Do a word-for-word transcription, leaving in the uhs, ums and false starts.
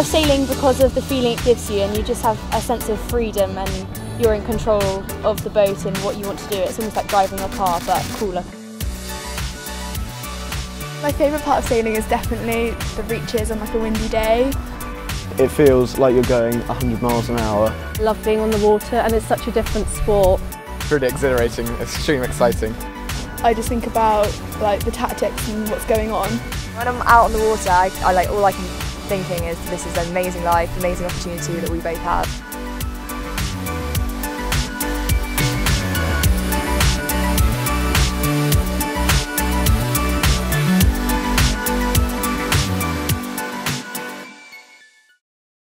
love sailing because of the feeling it gives you, and you just have a sense of freedom and you're in control of the boat and what you want to do. It's almost like driving a car, but cooler. My favourite part of sailing is definitely the reaches on like a windy day. It feels like you're going a hundred miles an hour. I love being on the water, and it's such a different sport. Really exhilarating, extremely exciting. I just think about like the tactics and what's going on. When I'm out on the water, I, I like all I can thinking is this is an amazing life, amazing opportunity that we both have.